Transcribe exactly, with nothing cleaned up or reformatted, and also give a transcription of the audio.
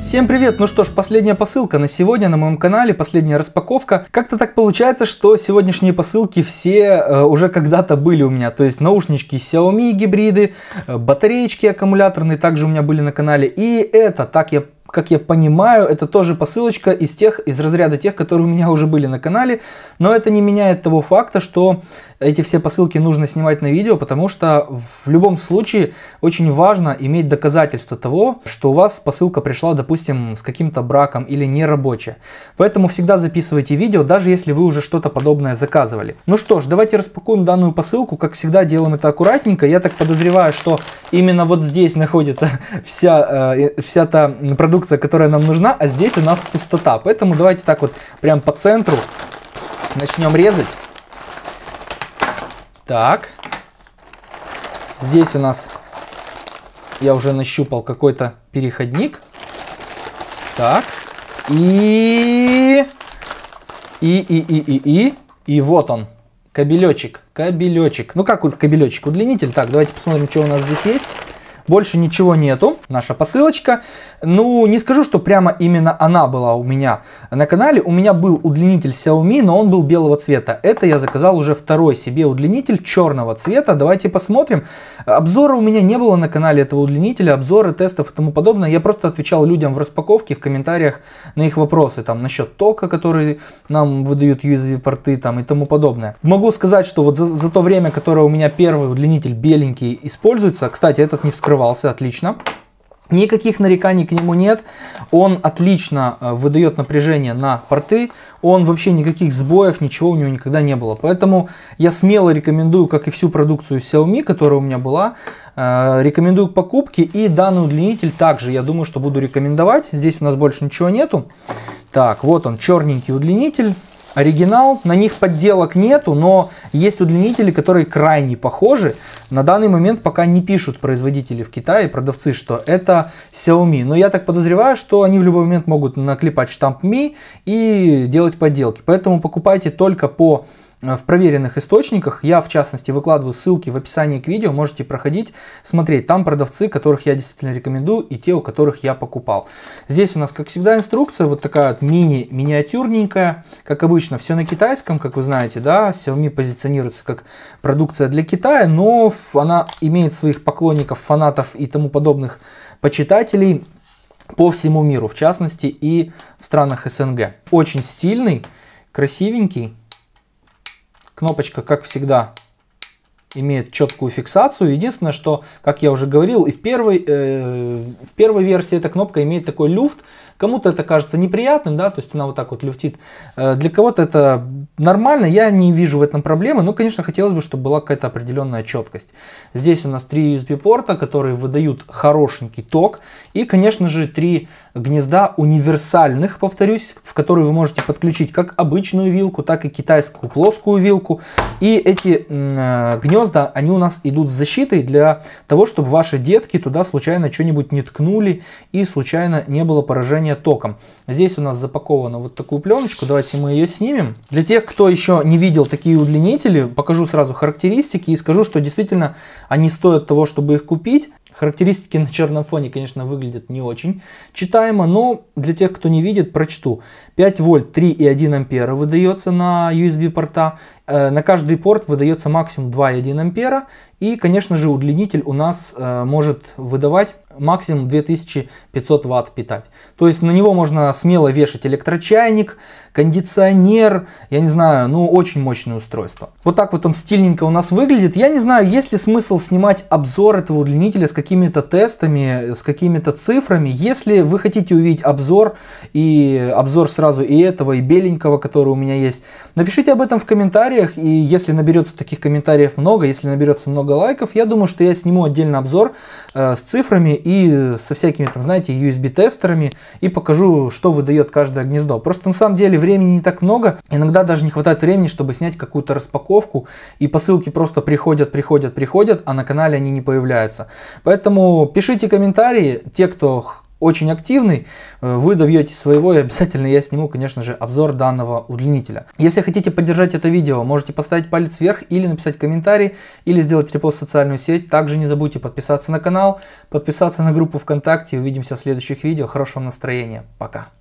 Всем привет! Ну что ж, последняя посылка на сегодня на моем канале, последняя распаковка. Как-то так получается, что сегодняшние посылки все э, уже когда-то были у меня. То есть наушнички Xiaomi гибриды, э, батареечки аккумуляторные также у меня были на канале. И это, так я как я понимаю, это тоже посылочка из тех, из разряда тех, которые у меня уже были на канале. Но это не меняет того факта, что эти все посылки нужно снимать на видео, потому что в любом случае очень важно иметь доказательства того, что у вас посылка пришла, допустим, с каким-то браком или нерабочая. Поэтому всегда записывайте видео, даже если вы уже что-то подобное заказывали. Ну что ж, давайте распакуем данную посылку. Как всегда, делаем это аккуратненько. Я так подозреваю, что именно вот здесь находится вся, э, вся та продукция, которая нам нужна, а здесь у нас пустота. Поэтому давайте так вот прям по центру начнем резать. Так. Здесь у нас я уже нащупал какой-то переходник. Так. И... И, и, и, и, и. И вот он. Кабелечек. Кабелечек. Ну как кабелечек? Удлинитель. Так, давайте посмотрим, что у нас здесь есть. Больше ничего нету, наша посылочка. Ну, не скажу, что прямо именно она была у меня на канале. У меня был удлинитель Xiaomi, но он был белого цвета. Это я заказал уже второй себе удлинитель черного цвета. Давайте посмотрим. Обзора у меня не было на канале этого удлинителя, обзоры, тестов и тому подобное. Я просто отвечал людям в распаковке, в комментариях на их вопросы. Там насчет тока, который нам выдают ю эс би-порты там, и тому подобное. Могу сказать, что вот за, за то время, которое у меня первый удлинитель беленький используется, кстати, этот не вскрывался. Отлично. Никаких нареканий к нему нет. Он отлично выдает напряжение на порты. Он вообще никаких сбоев, ничего у него никогда не было. Поэтому я смело рекомендую, как и всю продукцию Xiaomi, которая у меня была, э, рекомендую к покупке. И данный удлинитель также, я думаю, что буду рекомендовать. Здесь у нас больше ничего нету. Так, вот он, черненький удлинитель. Оригинал, на них подделок нету, но есть удлинители, которые крайне похожи. На данный момент пока не пишут производители в Китае, продавцы, что это Xiaomi. Но я так подозреваю, что они в любой момент могут наклепать штамп Ми и делать подделки. Поэтому покупайте только по... в проверенных источниках. Я, в частности, выкладываю ссылки в описании к видео. Можете проходить, смотреть. Там продавцы, которых я действительно рекомендую, и те, у которых я покупал. Здесь у нас, как всегда, инструкция. Вот такая вот мини-миниатюрненькая. Как обычно, все на китайском, как вы знаете, да. Xiaomi позиционируется как продукция для Китая, но она имеет своих поклонников, фанатов и тому подобных почитателей по всему миру, в частности, и в странах эс эн гэ. Очень стильный, красивенький. Кнопочка, как всегда, имеет четкую фиксацию. Единственное, что, как я уже говорил, и в первой, э, в первой версии эта кнопка имеет такой люфт. Кому-то это кажется неприятным, да, то есть она вот так вот люфтит. Э, для кого-то это нормально, я не вижу в этом проблемы. Но, конечно, хотелось бы, чтобы была какая-то определенная четкость. Здесь у нас три ю эс би-порта, которые выдают хорошенький ток. И, конечно же, три гнезда универсальных, повторюсь, в которые вы можете подключить как обычную вилку, так и китайскую плоскую вилку. И эти э, гнезда, они у нас идут с защитой для того, чтобы ваши детки туда случайно что-нибудь не ткнули и случайно не было поражения током. Здесь у нас запакована вот такую пленочку. Давайте мы ее снимем. Для тех, кто еще не видел такие удлинители, покажу сразу характеристики и скажу, что действительно они стоят того, чтобы их купить. Характеристики на черном фоне, конечно, выглядят не очень читаемо, но для тех, кто не видит, прочту. пять вольт три и один ампера выдается на ю эс би-порта. На каждый порт выдается максимум два и один ампера. И, конечно же, удлинитель у нас э, может выдавать максимум две тысячи пятьсот ватт питать. То есть на него можно смело вешать электрочайник, кондиционер, я не знаю, ну очень мощное устройство. Вот так вот он стильненько у нас выглядит. Я не знаю, есть ли смысл снимать обзор этого удлинителя с какими-то тестами, с какими-то цифрами. Если вы хотите увидеть обзор, и обзор сразу и этого, и беленького, который у меня есть, напишите об этом в комментариях. И если наберется таких комментариев много, если наберется много лайков, я думаю, что я сниму отдельно обзор э, с цифрами и со всякими, там, знаете, ю эс би-тестерами и покажу, что выдает каждое гнездо. Просто на самом деле времени не так много, иногда даже не хватает времени, чтобы снять какую-то распаковку, и посылки просто приходят, приходят, приходят, а на канале они не появляются. Поэтому пишите комментарии, те, кто очень активный, вы добьетесь своего, и обязательно я сниму, конечно же, обзор данного удлинителя. Если хотите поддержать это видео, можете поставить палец вверх или написать комментарий, или сделать репост в социальную сеть. Также не забудьте подписаться на канал, подписаться на группу ВКонтакте. Увидимся в следующих видео. Хорошего настроения. Пока.